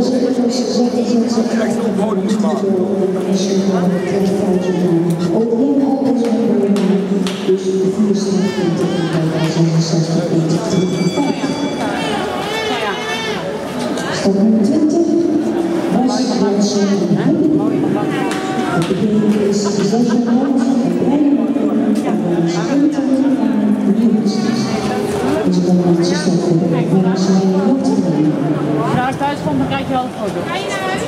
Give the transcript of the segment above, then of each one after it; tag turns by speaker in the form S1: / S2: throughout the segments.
S1: Echt op podiumsmaat.
S2: Dus de 64 bij 66 Stap nummer 20. Bas Jansen. Het begin is 600 en bijna
S3: Als ik thuis kom, dan krijg je wel een foto. Ga je naar huis?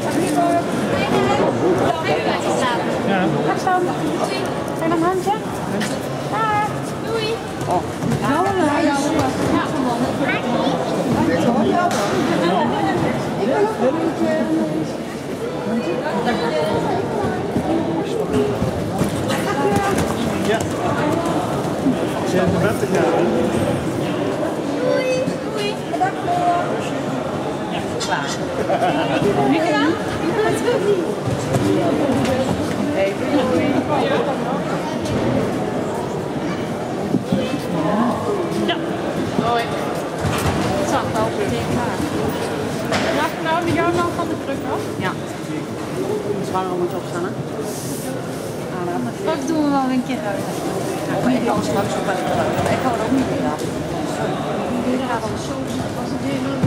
S3: Ja. Ga staan. Zijn nog een handje? Daar. Doei. Oh. Ja, ik wil ook een handje.
S1: Ja. Zijn de bed te gaan?
S3: Doei. Doei. Bedankt voor. Ja, klaar. Heb je gedaan? Dat is goed. Hey, doei. Ja. Hoi. Het zag wel meteen klaar. Ja, nou, die jouw man van de kruk af? Ja. Zwanger moet opstaan, hè? Dat doen we wel een keer uit. Ja, ik kan straks ook wel. Ik hou er ook niet meer af. Iedereen gaat al zo.